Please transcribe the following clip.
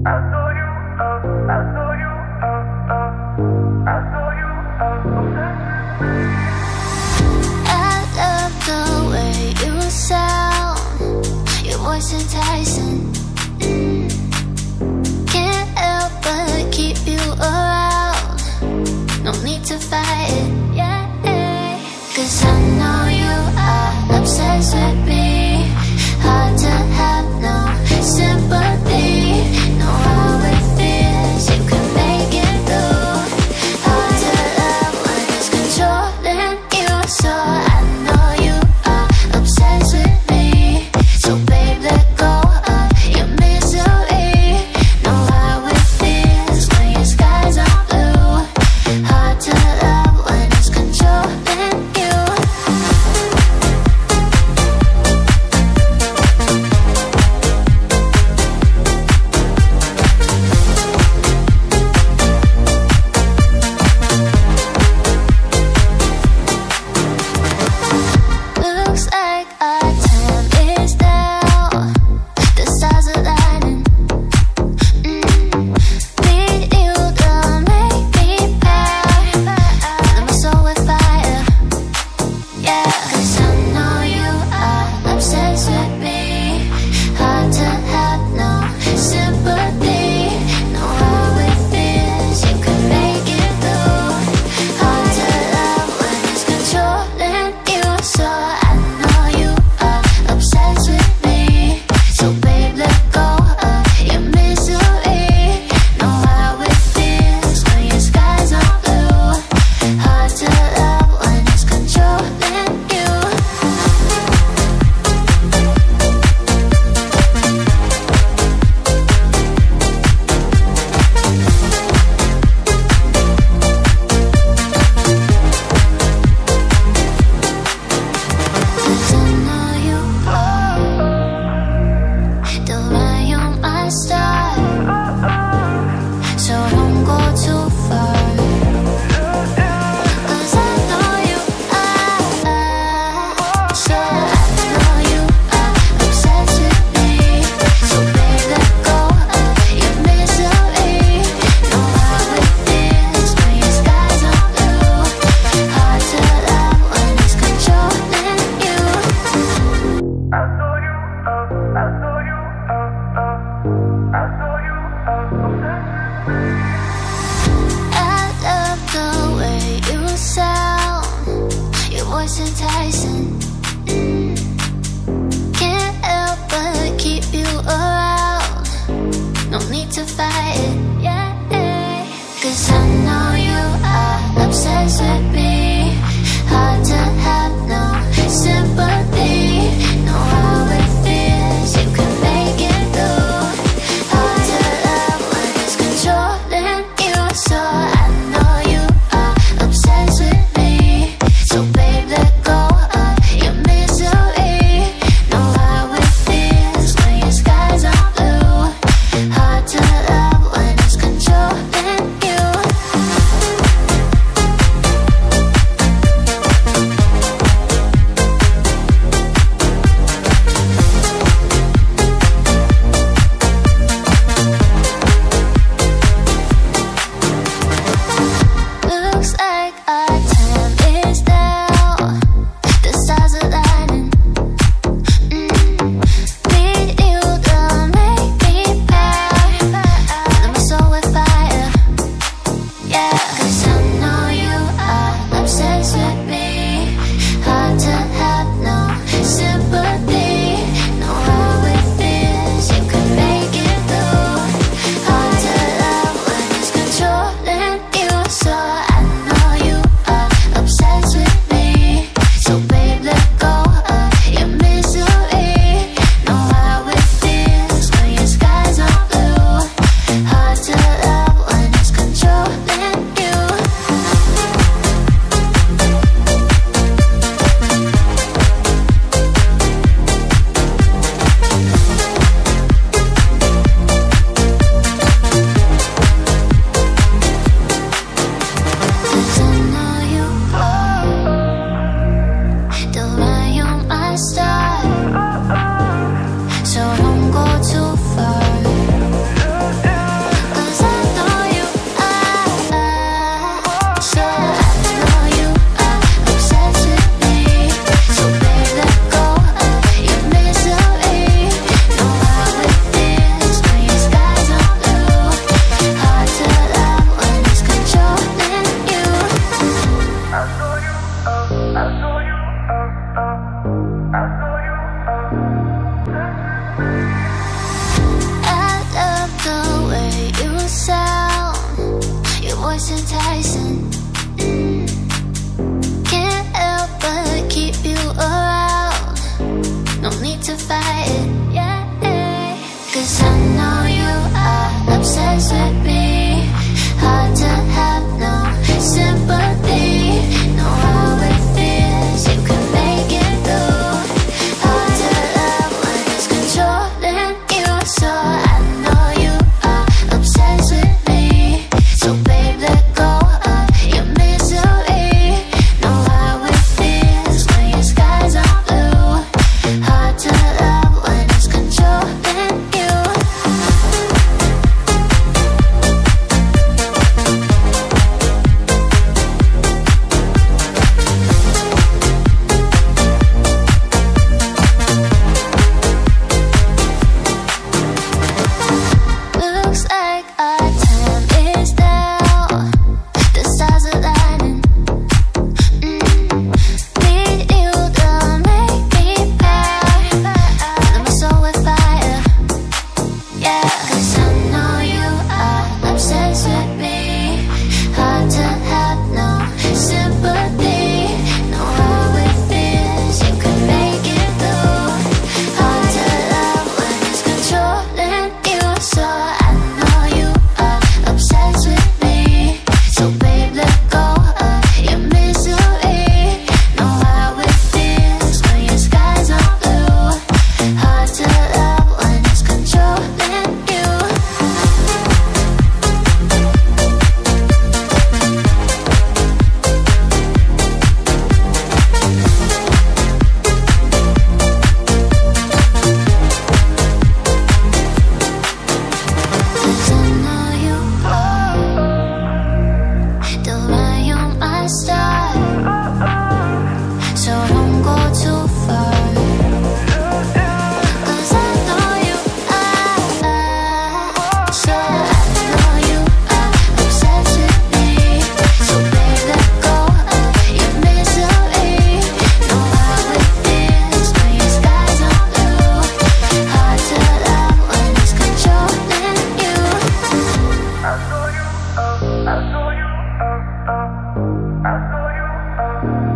enticing. Can't help but keep you around. No need to fight it, yeah. 'Cause I know you are obsessed with me. Hard to have no sympathy. Know how it feels, you can make it through. Hard to love when it's controlling you. So I know you are obsessed with me. So babe, let go of your misery. Know how it feels when your skies are blue. Hard to love when it's controlling you. Looks like our time is down. The stars are lighting. Need you to make me proud. Fill my soul with fire. Yeah, 'cause I know you are obsessed with me. Hard to have no sympathy. Know how it feels, you can make it through. Hard to love when it's controlling you. So I know you are obsessed with me. So babe, let go of your misery. Know how it feels when your skies are blue. Hard to love when it's controlling you. Cause I know you are the light on my star. So don't go too far. Cause I know you are. So I know you are obsessed with me. So babe, let go of your misery. Know how it feels when your skies are blue. Hard to love when it's controlling you. I love the way you sound. Your voice enticing. Can't help but keep you around. No need to fight it, yeah. 'Cause I know you are obsessed with me. Hard to have no sympathy. Know how it feels, you can make it through. Hard to love when it's controlling you. So I know you are obsessed with me. So babe, let go of your misery. Know how it feels when your skies are blue. Hard to love when I saw you, I saw you.